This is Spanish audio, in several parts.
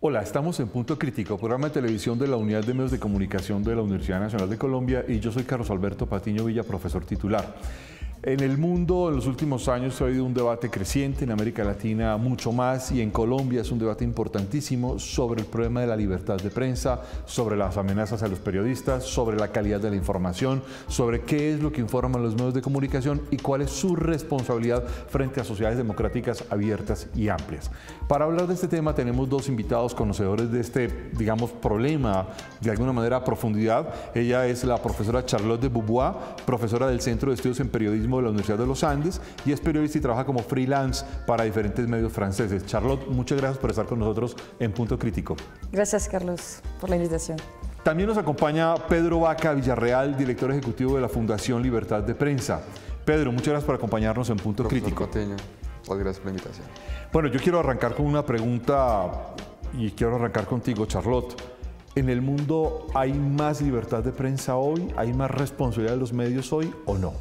Hola, estamos en Punto Crítico, programa de televisión de la Unidad de Medios de Comunicación de la Universidad Nacional de Colombia, y yo soy Carlos Alberto Patiño Villa, profesor titular. En el mundo, en los últimos años, ha habido un debate creciente, en América Latina mucho más, y en Colombia es un debate importantísimo sobre el problema de la libertad de prensa, sobre las amenazas a los periodistas, sobre la calidad de la información, sobre qué es lo que informan los medios de comunicación y cuál es su responsabilidad frente a sociedades democráticas abiertas y amplias. Para hablar de este tema tenemos dos invitados conocedores de este, digamos, problema de alguna manera a profundidad. Ella es la profesora Charlotte de Beauvoir, profesora del Centro de Estudios en Periodismo de la Universidad de los Andes, y es periodista y trabaja como freelance para diferentes medios franceses. Charlotte, muchas gracias por estar con nosotros en Punto Crítico. Gracias, Carlos, por la invitación. También nos acompaña Pedro Vaca Villarreal, director ejecutivo de la Fundación Libertad de Prensa. Pedro, muchas gracias por acompañarnos en Punto Crítico. Patiño, muchas gracias por la invitación. Bueno, yo quiero arrancar con una pregunta y quiero arrancar contigo, Charlotte. ¿En el mundo hay más libertad de prensa hoy? ¿Hay más responsabilidad de los medios hoy o no?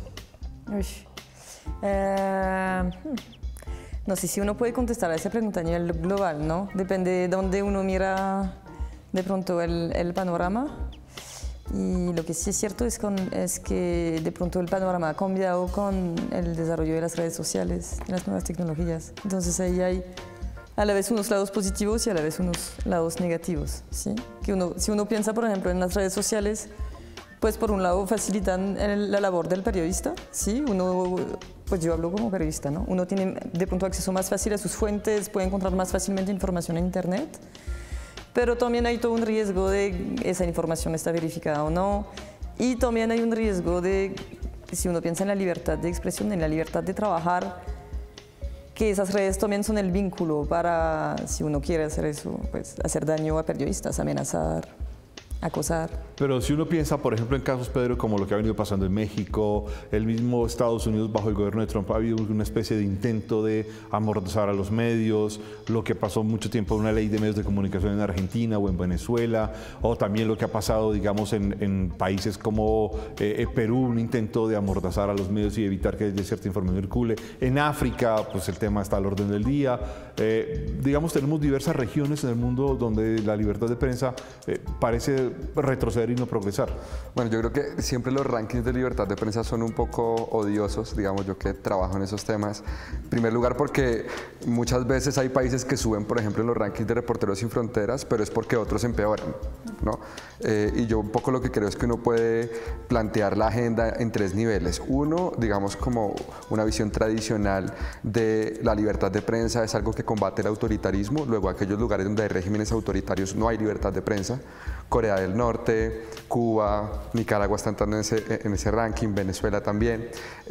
No sé si uno puede contestar a esa pregunta a nivel global, ¿no? Depende de dónde uno mira de pronto el panorama. Y lo que sí es cierto es que de pronto el panorama ha cambiado con el desarrollo de las redes sociales, de las nuevas tecnologías. Entonces ahí hay a la vez unos lados positivos y a la vez unos lados negativos, ¿sí? Si uno piensa, por ejemplo, en las redes sociales, pues por un lado facilitan la labor del periodista, ¿sí? Pues yo hablo como periodista, ¿no? Uno tiene de pronto acceso más fácil a sus fuentes, puede encontrar más fácilmente información en internet, pero también hay todo un riesgo de esa información está verificada o no, y también hay un riesgo de, si uno piensa en la libertad de expresión, en la libertad de trabajar, que esas redes también son el vínculo para, si uno quiere hacer eso, pues hacer daño a periodistas, amenazar, acosar. Pero si uno piensa, por ejemplo, en casos, Pedro, como lo que ha venido pasando en México, el mismo Estados Unidos bajo el gobierno de Trump, ha habido una especie de intento de amordazar a los medios, lo que pasó mucho tiempo en una ley de medios de comunicación en Argentina o en Venezuela, o también lo que ha pasado, digamos, en países como Perú, un intento de amordazar a los medios y evitar que haya cierta información circule. En África, pues el tema está al orden del día. Digamos, tenemos diversas regiones en el mundo donde la libertad de prensa parece retroceder y no progresar. Bueno, yo creo que siempre los rankings de libertad de prensa son un poco odiosos, digamos, yo que trabajo en esos temas. En primer lugar, porque muchas veces hay países que suben, por ejemplo, en los rankings de Reporteros Sin Fronteras, pero es porque otros empeoran, ¿no? Y yo un poco lo que creo es que uno puede plantear la agenda en tres niveles. Uno, digamos, como una visión tradicional de la libertad de prensa es algo que combate el autoritarismo. Luego, aquellos lugares donde hay regímenes autoritarios no hay libertad de prensa. Corea del Norte, Cuba, Nicaragua están entrando en ese ranking, Venezuela también,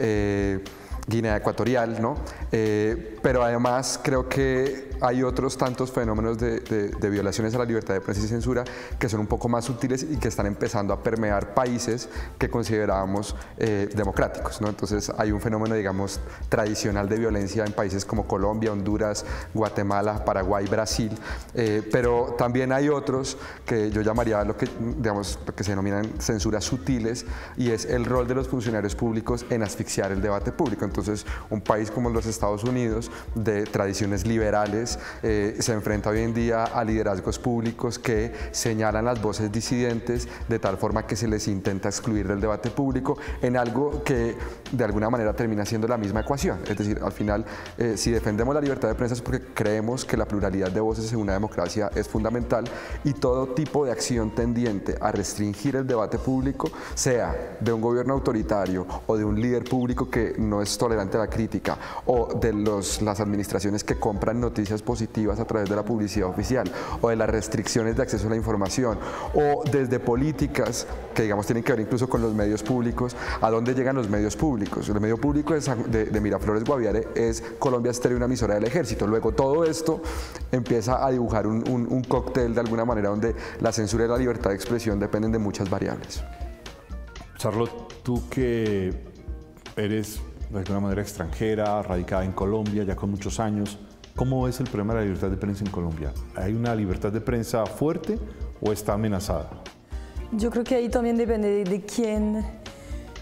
Guinea Ecuatorial, ¿no? Pero además creo que hay otros tantos fenómenos de violaciones a la libertad de prensa y censura que son un poco más sutiles y que están empezando a permear países que considerábamos democráticos, ¿no? Entonces hay un fenómeno, digamos, tradicional de violencia en países como Colombia, Honduras, Guatemala, Paraguay, Brasil, pero también hay otros que yo llamaría lo que se denominan censuras sutiles, y es el rol de los funcionarios públicos en asfixiar el debate público. Entonces, un país como los Estados Unidos, de tradiciones liberales, se enfrenta hoy en día a liderazgos públicos que señalan las voces disidentes de tal forma que se les intenta excluir del debate público en algo que de alguna manera termina siendo la misma ecuación. Es decir, al final, si defendemos la libertad de prensa es porque creemos que la pluralidad de voces en una democracia es fundamental, y todo tipo de acción tendiente a restringir el debate público, sea de un gobierno autoritario o de un líder público que no es tolerante a la crítica, o de las administraciones que compran noticias positivas a través de la publicidad oficial, o de las restricciones de acceso a la información, o desde políticas que, digamos, tienen que ver incluso con los medios públicos. ¿A dónde llegan los medios públicos? El medio público de Miraflores Guaviare es Colombia Estéreo, una emisora del Ejército. Luego todo esto empieza a dibujar un cóctel de alguna manera donde la censura y la libertad de expresión dependen de muchas variables. Charlotte, tú que eres de alguna manera extranjera, radicada en Colombia ya con muchos años, ¿cómo es el problema de la libertad de prensa en Colombia? ¿Hay una libertad de prensa fuerte o está amenazada? Yo creo que ahí también depende de quién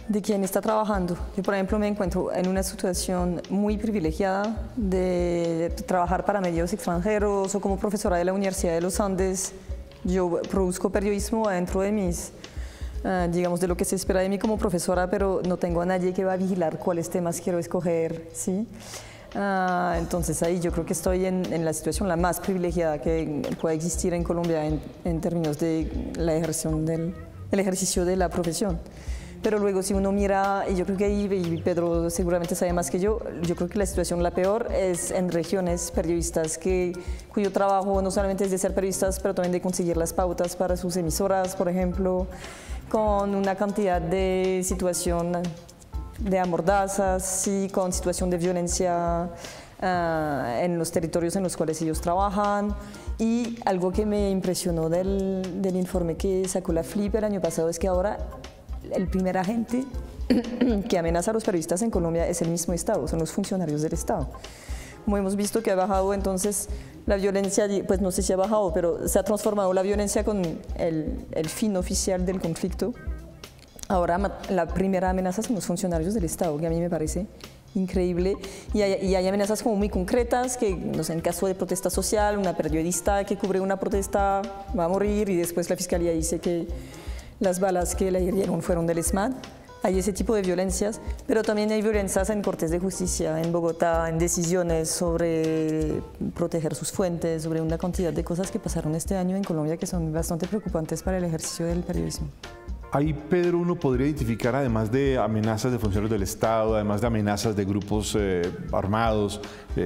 de quien está trabajando. Yo, por ejemplo, me encuentro en una situación muy privilegiada de trabajar para medios extranjeros o como profesora de la Universidad de los Andes. Yo produzco periodismo dentro de mis, digamos, de lo que se espera de mí como profesora, pero no tengo a nadie que va a vigilar cuáles temas quiero escoger, ¿sí? Entonces ahí yo creo que estoy en la situación la más privilegiada que puede existir en Colombia en términos de la el ejercicio de la profesión. Pero luego si uno mira, y yo creo que ahí, y Pedro seguramente sabe más que yo creo que la situación la peor es en regiones periodistas cuyo trabajo no solamente es de ser periodistas, pero también de conseguir las pautas para sus emisoras, por ejemplo, con una cantidad de situación de amordazas y con situación de violencia en los territorios en los cuales ellos trabajan. Y algo que me impresionó del informe que sacó la FLIP el año pasado es que ahora el primer agente que amenaza a los periodistas en Colombia es el mismo Estado, son los funcionarios del Estado. Como hemos visto que ha bajado entonces la violencia, pues no sé si ha bajado, pero se ha transformado la violencia con el fin oficial del conflicto. Ahora la primera amenaza son los funcionarios del Estado, que a mí me parece increíble, y hay amenazas como muy concretas, que no sé, en caso de protesta social, una periodista que cubre una protesta va a morir y después la fiscalía dice que las balas que le hirieron fueron del ESMAD. Hay ese tipo de violencias, pero también hay violencias en cortes de justicia, en Bogotá, en decisiones sobre proteger sus fuentes, sobre una cantidad de cosas que pasaron este año en Colombia que son bastante preocupantes para el ejercicio del periodismo. Ahí, Pedro, uno podría identificar, además de amenazas de funcionarios del Estado, además de amenazas de grupos armados,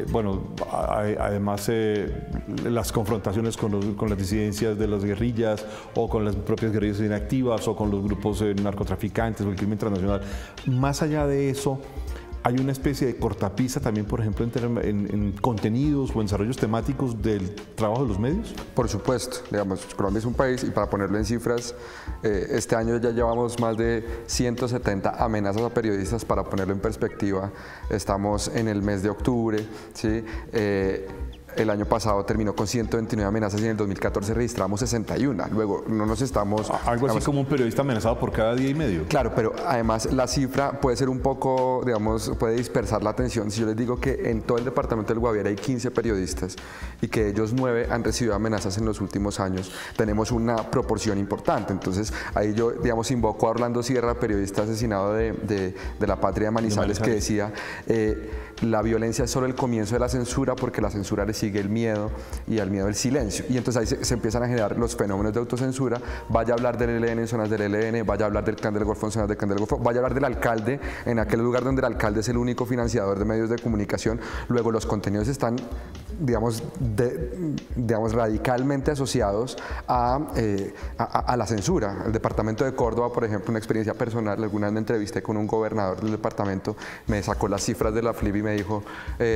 además las confrontaciones con las disidencias de las guerrillas o con las propias guerrillas inactivas o con los grupos narcotraficantes o el crimen transnacional. Más allá de eso, hay una especie de cortapisa también, por ejemplo, en contenidos o ensayos temáticos del trabajo de los medios. Por supuesto, digamos, Colombia es un país, y para ponerlo en cifras, este año ya llevamos más de 170 amenazas a periodistas. Para ponerlo en perspectiva, estamos en el mes de octubre, ¿sí? El año pasado terminó con 129 amenazas y en el 2014 registramos 61. Luego, no nos estamos... Algo así como un periodista amenazado por cada día y medio. Claro, pero además la cifra puede ser un poco, digamos, puede dispersar la atención. Si yo les digo que en todo el departamento del Guaviare hay 15 periodistas y que ellos 9 han recibido amenazas en los últimos años, tenemos una proporción importante. Entonces, ahí yo, digamos, invoco a Orlando Sierra, periodista asesinado de la Patria de Manizales, que decía, la violencia es solo el comienzo de la censura, porque la censura le sigue el miedo y al miedo el silencio. Y entonces ahí se empiezan a generar los fenómenos de autocensura. Vaya a hablar del ELN en zonas del ELN, vaya a hablar del Clan del Golfo en zonas del Clan del Golfo, vaya a hablar del alcalde en aquel lugar donde el alcalde es el único financiador de medios de comunicación. Luego los contenidos están, digamos, radicalmente asociados a la censura. El departamento de Córdoba, por ejemplo, una experiencia personal, alguna vez me entrevisté con un gobernador del departamento, me sacó las cifras de la FLIP y me dijo,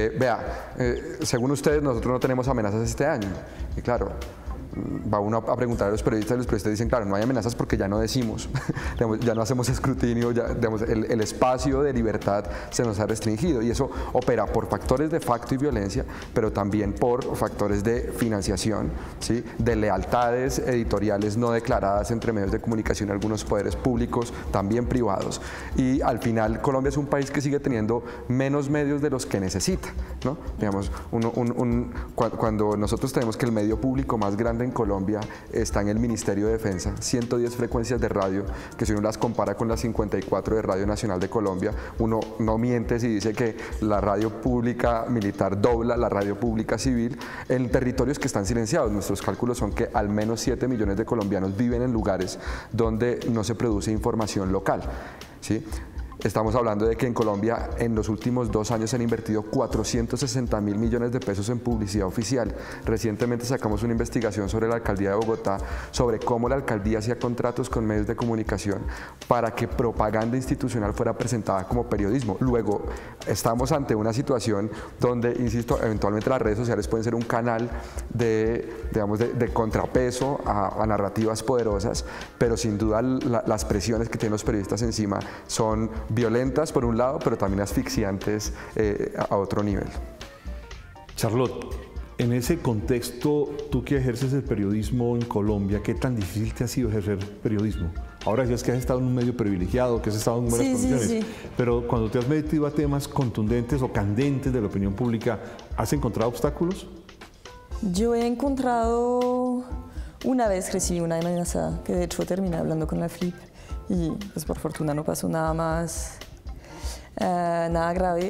según ustedes, nosotros no tenemos amenazas este año. Y claro, va uno a preguntar a los periodistas y los periodistas dicen, claro, no hay amenazas porque ya no decimos, ya no hacemos escrutinio, ya, digamos, el espacio de libertad se nos ha restringido, y eso opera por factores de facto y violencia, pero también por factores de financiación, ¿sí? De lealtades editoriales no declaradas entre medios de comunicación y algunos poderes públicos, también privados. Y al final Colombia es un país que sigue teniendo menos medios de los que necesita, ¿no? Digamos, cuando nosotros tenemos que el medio público más grande en Colombia está en el Ministerio de Defensa, 110 frecuencias de radio, que si uno las compara con las 54 de Radio Nacional de Colombia, uno no miente si dice que la radio pública militar dobla la radio pública civil en territorios que están silenciados. Nuestros cálculos son que al menos 7 millones de colombianos viven en lugares donde no se produce información local, ¿sí? Estamos hablando de que en Colombia en los últimos 2 años se han invertido 460.000 millones de pesos en publicidad oficial. Recientemente sacamos una investigación sobre la alcaldía de Bogotá, sobre cómo la alcaldía hacía contratos con medios de comunicación para que propaganda institucional fuera presentada como periodismo. Luego, estamos ante una situación donde, insisto, eventualmente las redes sociales pueden ser un canal de contrapeso a narrativas poderosas, pero sin duda las presiones que tienen los periodistas encima son violentas por un lado, pero también asfixiantes a otro nivel. Charlotte, en ese contexto, tú que ejerces el periodismo en Colombia, ¿qué tan difícil te ha sido ejercer periodismo? Ahora decías que has estado en un medio privilegiado, que has estado en buenas condiciones, sí. pero cuando te has metido a temas contundentes o candentes de la opinión pública, ¿has encontrado obstáculos? Yo he encontrado, una vez recibí una amenaza, que de hecho terminé hablando con la FLIP y pues por fortuna no pasó nada más, nada grave.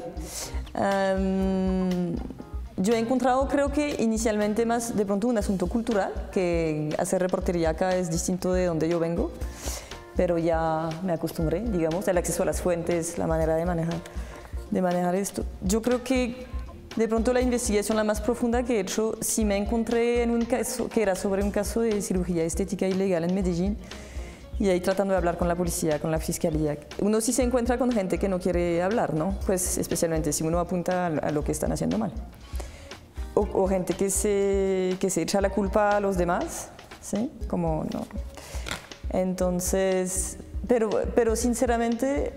Yo he encontrado, creo que inicialmente más de pronto un asunto cultural, que hacer reportería acá es distinto de donde yo vengo, pero ya me acostumbré, digamos, el acceso a las fuentes, la manera de manejar esto. Yo creo que de pronto la investigación la más profunda que he hecho, sí me encontré en un caso que era sobre un caso de cirugía estética ilegal en Medellín, y ahí tratando de hablar con la policía, con la fiscalía. Uno sí se encuentra con gente que no quiere hablar, ¿no? Pues especialmente si uno apunta a lo que están haciendo mal. O gente que se echa la culpa a los demás, ¿sí? Como no. Entonces, pero sinceramente,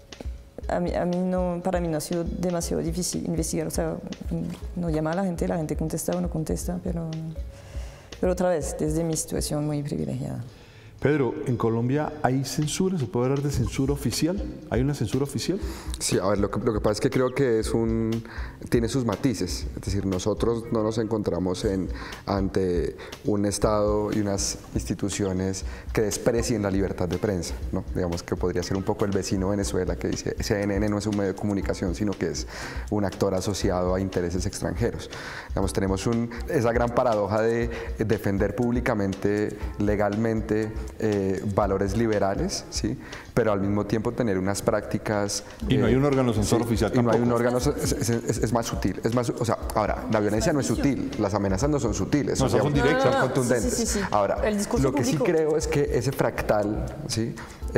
para mí no ha sido demasiado difícil investigar. O sea, no llama a la gente contesta o no contesta, pero otra vez, desde mi situación muy privilegiada. Pedro, ¿en Colombia hay censura? ¿Se puede hablar de censura oficial? ¿Hay una censura oficial? Sí, a ver, lo que pasa es que creo que tiene sus matices. Es decir, nosotros no nos encontramos ante un Estado y unas instituciones que desprecien la libertad de prensa, ¿no? Digamos que podría ser un poco el vecino Venezuela que dice CNN no es un medio de comunicación, sino que es un actor asociado a intereses extranjeros. Digamos, tenemos esa gran paradoja de defender públicamente, legalmente, valores liberales, ¿sí? Pero al mismo tiempo tener unas prácticas... Y no hay un órgano censor oficial tampoco. Y no hay un órgano, es más sutil. O sea, ahora, la violencia no es sutil, las amenazas no son sutiles, no, son directas, son contundentes. Sí. Ahora, lo que sí creo es que ese fractal, ¿sí?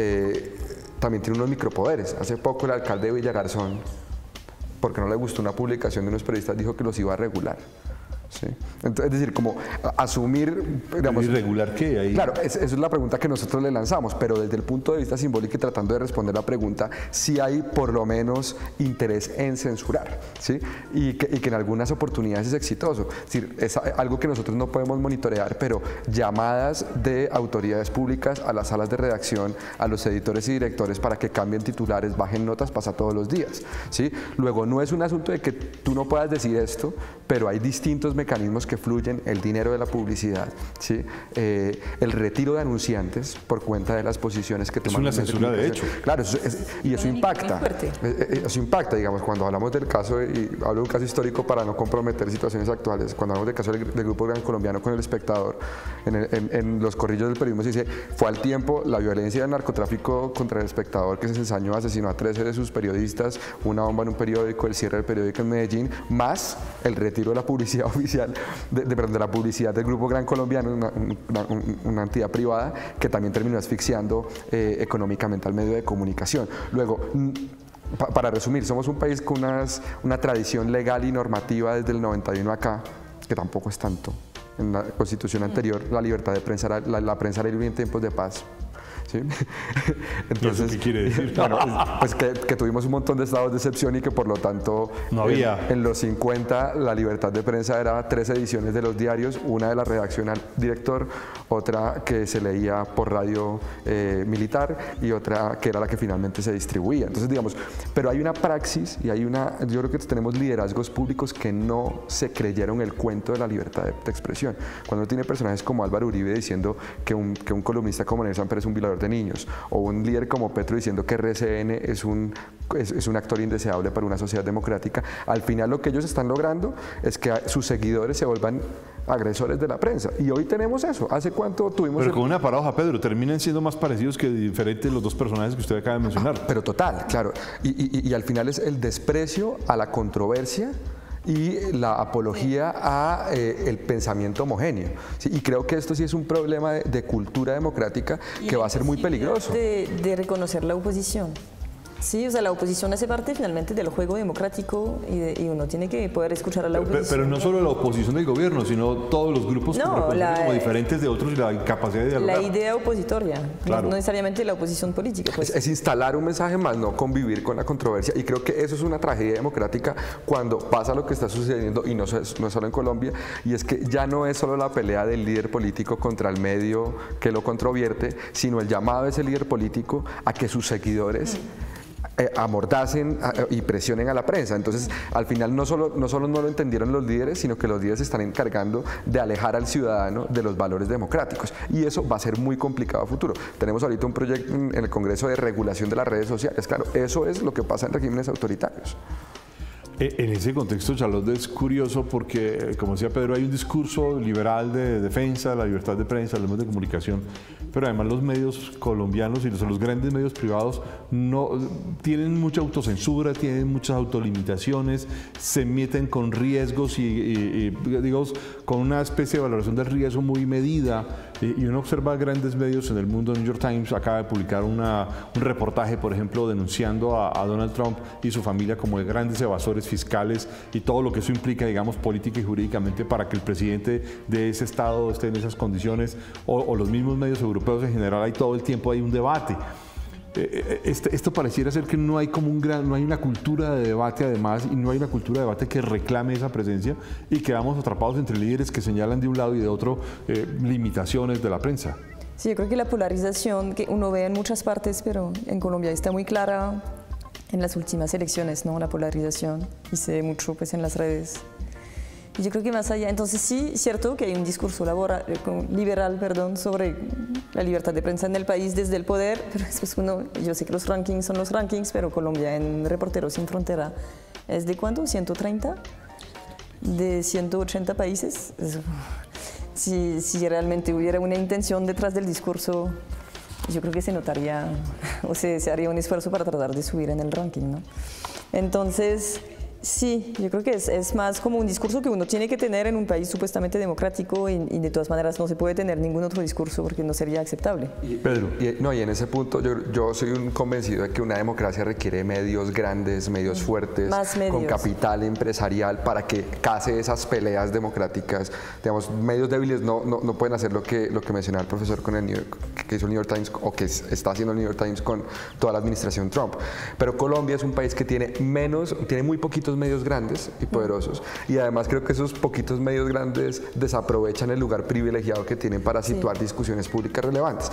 También tiene unos micropoderes. Hace poco el alcalde de Villagarzón, porque no le gustó una publicación de unos periodistas, dijo que los iba a regular. Sí. Entonces, es decir, como asumir, digamos... ¿Irregular qué? Ahí. Claro, esa es la pregunta que nosotros le lanzamos, pero desde el punto de vista simbólico y tratando de responder la pregunta, sí hay por lo menos interés en censurar, ¿sí? Y que en algunas oportunidades es exitoso. Es decir, es algo que nosotros no podemos monitorear, pero llamadas de autoridades públicas a las salas de redacción, a los editores y directores para que cambien titulares, bajen notas, pasa todos los días, ¿sí? Luego, no es un asunto de que tú no puedas decir esto, pero hay distintos mecanismos que fluyen, el dinero de la publicidad, ¿sí? El retiro de anunciantes por cuenta de las posiciones que toman. Es una censura de hecho. Claro, y eso impacta. Eso impacta, digamos, cuando hablamos del caso, y hablo de un caso histórico para no comprometer situaciones actuales, cuando hablamos del caso del Grupo Gran Colombiano con El Espectador, en los corrillos del periodismo se dice, fue al tiempo la violencia del narcotráfico contra El Espectador, que se ensañó, asesinó a 13 de sus periodistas, una bomba en un periódico, el cierre del periódico en Medellín, más el retiro de la publicidad oficial, de la publicidad del Grupo Gran Colombiano, una entidad privada que también terminó asfixiando económicamente al medio de comunicación. Luego, para resumir, somos un país con una tradición legal y normativa desde el 91 acá, que tampoco es tanto. En la constitución anterior, la libertad de prensa, la prensa era libre en tiempos de paz. ¿Sí? Entonces, ¿qué quiere decir? Bueno, pues que tuvimos un montón de estados de excepción y que por lo tanto no había. En los 50 la libertad de prensa era 3 ediciones de los diarios, una de la redacción al director, otra que se leía por radio militar y otra que era la que finalmente se distribuía. Entonces, digamos, pero hay una praxis y yo creo que tenemos liderazgos públicos que no se creyeron el cuento de la libertad de expresión. Cuando uno tiene personajes como Álvaro Uribe diciendo que un columnista como Nelson Pérez es un violador de niños, o un líder como Petro diciendo que RCN es un actor indeseable para una sociedad democrática, al final lo que ellos están logrando es que sus seguidores se vuelvan agresores de la prensa. Y hoy tenemos eso. ¿Hace cuánto tuvimos...? Pero con una paradoja, Pedro, terminan siendo más parecidos que diferentes los dos personajes que usted acaba de mencionar. Pero total, claro. Y al final es el desprecio a la controversia y la apología a el pensamiento homogéneo. ¿Sí? Y creo que esto sí es un problema de cultura democrática que va a ser muy peligroso. De reconocer la oposición. Sí, o sea, la oposición hace parte finalmente del juego democrático y uno tiene que poder escuchar a la oposición. Pero no solo la oposición del gobierno, sino todos los grupos como diferentes de otros y la incapacidad de dialogar. La idea opositoria, claro. no necesariamente la oposición política. Pues. Es instalar un mensaje más, no convivir con la controversia. Y creo que eso es una tragedia democrática cuando pasa lo que está sucediendo, y no es solo en Colombia, y es que ya no es solo la pelea del líder político contra el medio que lo controvierte, sino el llamado de ese líder político a que sus seguidores amordacen y presionen a la prensa. Entonces, al final no solo no lo entendieron los líderes, sino que los líderes se están encargando de alejar al ciudadano de los valores democráticos. Y eso va a ser muy complicado a futuro. Tenemos ahorita un proyecto en el Congreso de regulación de las redes sociales. Claro, eso es lo que pasa en regímenes autoritarios. En ese contexto, Charlotte, es curioso porque, como decía Pedro, hay un discurso liberal de defensa de la libertad de prensa, los medios de comunicación, pero además los medios colombianos y los grandes medios privados no tienen mucha autocensura, tienen muchas autolimitaciones, se meten con riesgos y digamos, con una especie de valoración del riesgo muy medida. Y uno observa grandes medios en el mundo. New York Times acaba de publicar un reportaje, por ejemplo, denunciando a Donald Trump y su familia como de grandes evasores fiscales y todo lo que eso implica, digamos, política y jurídicamente para que el presidente de ese estado esté en esas condiciones, o los mismos medios europeos en general. Hay todo el tiempo hay un debate. Esto pareciera ser que no hay como no hay una cultura de debate además, y no hay una cultura de debate que reclame esa presencia, y quedamos atrapados entre líderes que señalan de un lado y de otro limitaciones de la prensa. Sí, yo creo que la polarización que uno ve en muchas partes, pero en Colombia está muy clara en las últimas elecciones, ¿no? La polarización, y se ve mucho pues en las redes. Y yo creo que más allá, entonces sí, cierto que hay un discurso liberal sobre la libertad de prensa en el país desde el poder, pero después yo sé que los rankings son los rankings, pero Colombia en Reporteros Sin Frontera es de ¿cuánto? 130 de 180 países. Si realmente hubiera una intención detrás del discurso, yo creo que se notaría, o se haría un esfuerzo para tratar de subir en el ranking, ¿no? Entonces, sí, yo creo que es más como un discurso que uno tiene que tener en un país supuestamente democrático, y de todas maneras no se puede tener ningún otro discurso porque no sería aceptable. Pedro. Y en ese punto yo soy un convencido de que una democracia requiere medios grandes, medios fuertes, más medios, con capital empresarial para que case esas peleas democráticas. Digamos, medios débiles no pueden hacer lo que mencionaba el profesor con que hizo el New York Times, o que está haciendo el New York Times con toda la administración Trump. Pero Colombia es un país que tiene muy poquitos medios grandes y poderosos, y además creo que esos poquitos medios grandes desaprovechan el lugar privilegiado que tienen para situar discusiones públicas relevantes.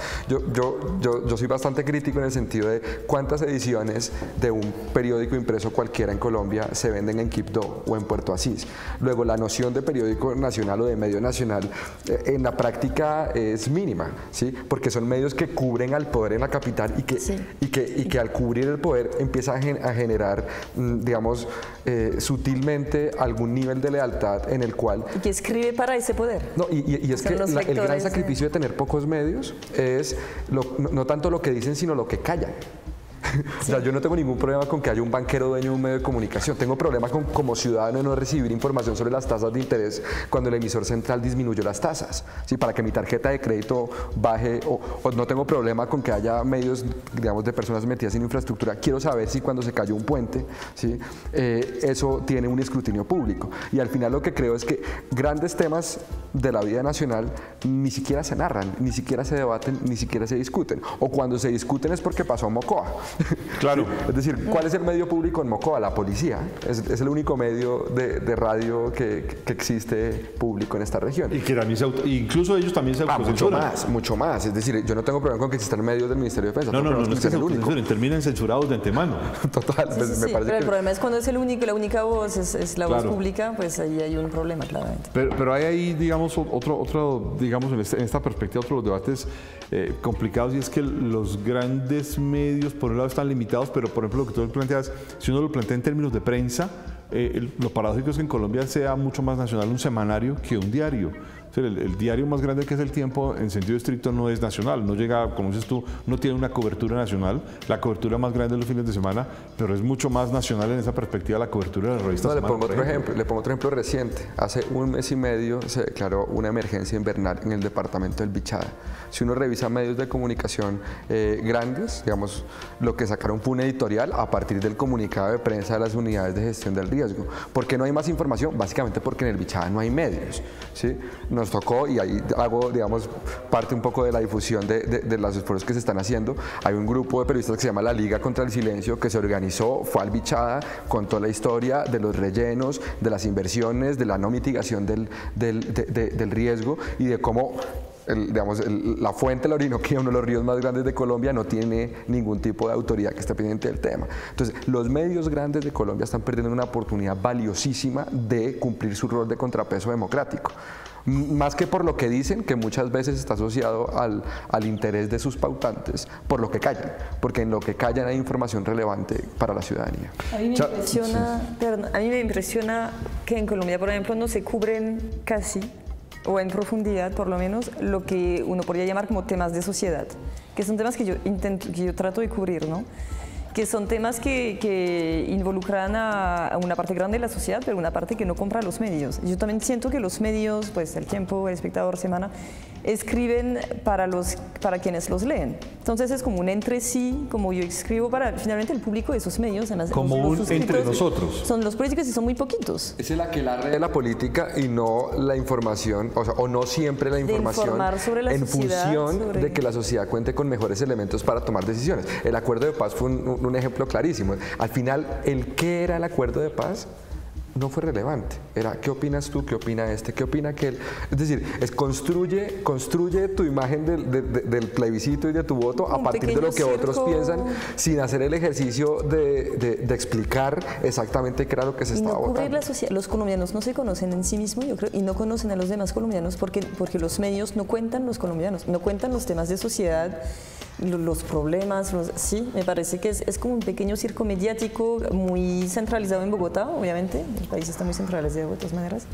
Yo soy bastante crítico en el sentido de cuántas ediciones de un periódico impreso cualquiera en Colombia se venden en Quibdó o en Puerto Asís. Luego, la noción de periódico nacional o de medio nacional en la práctica es mínima, ¿sí? Porque son medios que cubren al poder en la capital y que al cubrir el poder empieza a generar, digamos, sutilmente algún nivel de lealtad en el cual... Y que escribe para ese poder. No, y es que el gran sacrificio de tener pocos medios es no tanto lo que dicen, sino lo que callan. O sea, yo no tengo ningún problema con que haya un banquero dueño de un medio de comunicación. Tengo problemas como ciudadano de no recibir información sobre las tasas de interés cuando el emisor central disminuyó las tasas, ¿sí? Para que mi tarjeta de crédito baje, o no tengo problema con que haya medios, digamos, de personas metidas en infraestructura. Quiero saber si cuando se cayó un puente, ¿sí? Eso tiene un escrutinio público. Y al final lo que creo es que grandes temas de la vida nacional ni siquiera se narran, ni siquiera se debaten, ni siquiera se discuten. O cuando se discuten es porque pasó a Mocoa. Claro. Es decir, ¿cuál es el medio público en Mocoa? La policía. Es el único medio de radio que existe público en esta región. Y que también incluso ellos también se autocensuran. Mucho más. Es decir, yo no tengo problema con que existan medios del Ministerio de Defensa. No es que se autocensuren, terminan censurados de antemano. Total. Sí, pero el problema es cuando es la única voz, es la voz pública, pues ahí hay un problema, claramente. Pero hay ahí, digamos, digamos, en esta perspectiva, otros debates complicados, y es que los grandes medios, por un lado, están limitados, pero por ejemplo lo que tú planteas, si uno lo plantea en términos de prensa, lo paradójico es que en Colombia sea mucho más nacional un semanario que un diario. O El diario más grande, que es El Tiempo, en sentido estricto no es nacional, no llega, como dices tú, no tiene una cobertura nacional. La cobertura más grande es los fines de semana, pero es mucho más nacional en esa perspectiva la cobertura de las revistas. Le pongo otro ejemplo reciente. Hace un mes y medio se declaró una emergencia invernal en el departamento del Bichada. Si uno revisa medios de comunicación grandes, digamos, lo que sacaron fue un editorial a partir del comunicado de prensa de las unidades de gestión del riesgo. ¿Por qué no hay más información? Básicamente porque en el Bichada no hay medios, ¿sí? Nos tocó, y ahí hago, digamos, parte un poco de la difusión de los esfuerzos que se están haciendo. Hay un grupo de periodistas que se llama la Liga contra el Silencio, que se organizó, fue al Bichada, contó la historia de los rellenos, de las inversiones, de la no mitigación del riesgo y de cómo la fuente, la Orinoquía, uno de los ríos más grandes de Colombia, no tiene ningún tipo de autoridad que esté pendiente del tema. Entonces, los medios grandes de Colombia están perdiendo una oportunidad valiosísima de cumplir su rol de contrapeso democrático. Más que por lo que dicen, que muchas veces está asociado al interés de sus pautantes, por lo que callan, porque en lo que callan hay información relevante para la ciudadanía. A mí me impresiona que en Colombia, por ejemplo, no se cubren casi, o en profundidad por lo menos, lo que uno podría llamar como temas de sociedad, que son temas que yo trato de cubrir, ¿no? Que son temas que involucran a una parte grande de la sociedad, pero una parte que no compra los medios. Yo también siento que los medios, pues El Tiempo, El Espectador, Semana, escriben para quienes los leen. Entonces es como un entre sí, como yo escribo para finalmente el público de esos medios. Como un entre nosotros. Son los políticos y son muy poquitos. Es el aquelarre de la política y no la información, o no siempre la información en función de que la sociedad cuente con mejores elementos para tomar decisiones. El acuerdo de paz fue un ejemplo clarísimo. Al final, ¿qué era el acuerdo de paz? No fue relevante. Era, ¿qué opinas tú? ¿Qué opina este? ¿Qué opina aquel? Es decir, construye tu imagen del plebiscito y de tu voto a partir de lo que otros piensan, sin hacer el ejercicio de explicar exactamente qué era lo que se estaba votando. Los colombianos no se conocen en sí mismos, yo creo, y no conocen a los demás colombianos porque los medios no cuentan los colombianos, no cuentan los temas de sociedad, los problemas. Sí, me parece que es como un pequeño circo mediático muy centralizado en Bogotá, obviamente. El país está muy centralizado de todas maneras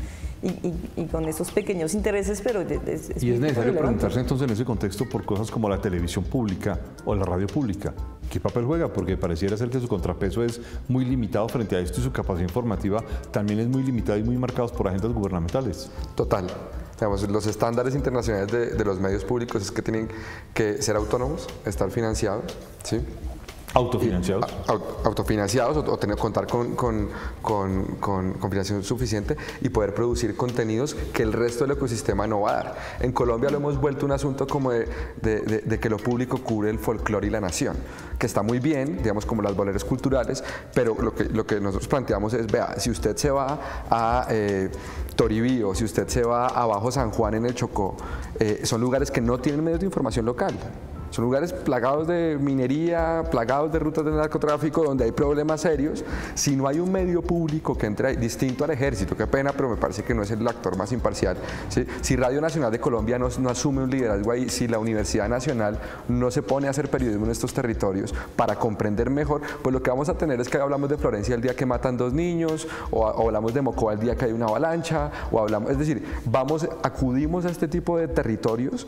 y con esos pequeños intereses, pero y es necesario preguntarse entonces en ese contexto por cosas como la televisión pública o la radio pública. ¿Qué papel juega? Porque pareciera ser que su contrapeso es muy limitado frente a esto y su capacidad informativa también es muy limitada y muy marcados por agendas gubernamentales. Total. Digamos, los estándares internacionales de los medios públicos es que tienen que ser autónomos, estar financiados, ¿sí? ¿Autofinanciados? Autofinanciados o contar con financiación suficiente y poder producir contenidos que el resto del ecosistema no va a dar. En Colombia lo hemos vuelto un asunto como de que lo público cubre el folclore y la nación, que está muy bien, digamos, como las boleras culturales, pero lo que nosotros planteamos es, vea, si usted se va a Toribío, si usted se va a Bajo San Juan en el Chocó, son lugares que no tienen medios de información local. Son lugares plagados de minería, plagados de rutas de narcotráfico, donde hay problemas serios. Si no hay un medio público que entre ahí, distinto al ejército, qué pena, pero me parece que no es el actor más imparcial, ¿sí? Si Radio Nacional de Colombia no asume un liderazgo ahí, si la Universidad Nacional no se pone a hacer periodismo en estos territorios para comprender mejor, pues lo que vamos a tener es que hablamos de Florencia el día que matan 2 niños, o hablamos de Mocoa el día que hay una avalancha, es decir, acudimos a este tipo de territorios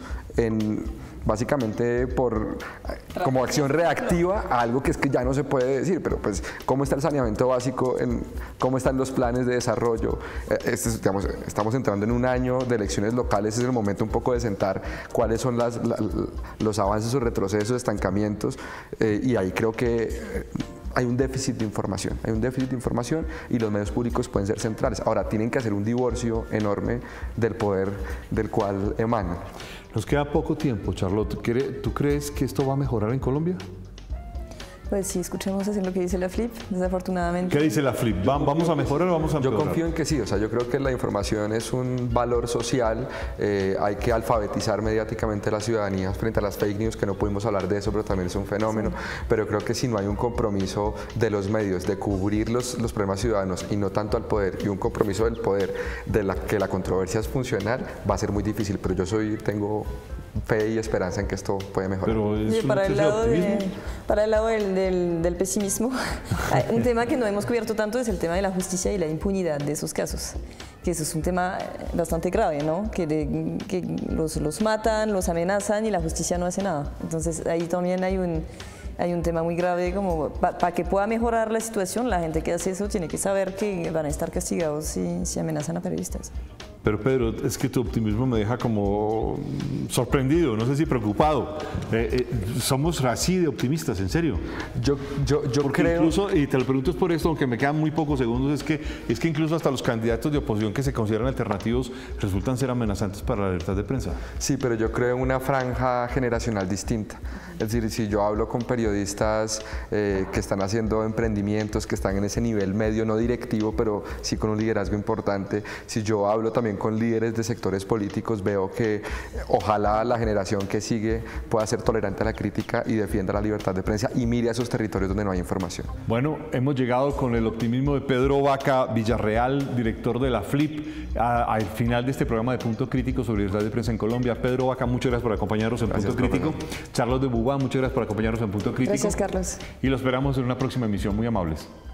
básicamente como acción reactiva a algo que es que ya no se puede decir, pero pues cómo está el saneamiento básico, cómo están los planes de desarrollo. Estamos entrando en un año de elecciones locales, es el momento un poco de sentar cuáles son los avances o retrocesos, estancamientos, y ahí creo que hay un déficit de información y los medios públicos pueden ser centrales. Ahora, tienen que hacer un divorcio enorme del poder del cual emanan. Nos queda poco tiempo, Charlotte. ¿Tú crees que esto va a mejorar en Colombia? Pues sí, escuchemos así lo que dice la FLIP, desafortunadamente. ¿Qué dice la FLIP? ¿Vamos a mejorar o vamos a empeorar? Yo confío en que sí, yo creo que la información es un valor social, hay que alfabetizar mediáticamente a la ciudadanía frente a las fake news, que no pudimos hablar de eso, pero también es un fenómeno, sí. Pero creo que si no hay un compromiso de los medios de cubrir los problemas ciudadanos y no tanto al poder, y un compromiso del poder que la controversia es funcional, va a ser muy difícil, pero tengo fe y esperanza en que esto puede mejorar. Pero para el lado del pesimismo, un tema que no hemos cubierto tanto es el tema de la justicia y la impunidad de esos casos, que eso es un tema bastante grave, ¿no? Que los matan, los amenazan y la justicia no hace nada. Entonces ahí también hay un tema muy grave, como para que pueda mejorar la situación, la gente que hace eso tiene que saber que van a estar castigados si amenazan a periodistas. Pero Pedro, es que tu optimismo me deja como sorprendido, no sé si preocupado. Somos así de optimistas, en serio. Yo Porque creo... incluso, y te lo pregunto es por esto, aunque me quedan muy pocos segundos, es que incluso hasta los candidatos de oposición que se consideran alternativos resultan ser amenazantes para la libertad de prensa. Sí, pero yo creo en una franja generacional distinta. Es decir, si yo hablo con periodistas que están haciendo emprendimientos, que están en ese nivel medio, no directivo, pero sí con un liderazgo importante, si yo hablo también con líderes de sectores políticos, veo que ojalá la generación que sigue pueda ser tolerante a la crítica y defienda la libertad de prensa y mire a esos territorios donde no hay información. Bueno, hemos llegado con el optimismo de Pedro Vaca Villarreal, director de la FLIP, al final de este programa de Punto Crítico sobre libertad de prensa en Colombia. Pedro Vaca, muchas gracias por acompañarnos en Punto Crítico. Charlos de Bubá, muchas gracias por acompañarnos en Punto Crítico. Gracias, Carlos. Y lo esperamos en una próxima emisión. Muy amables.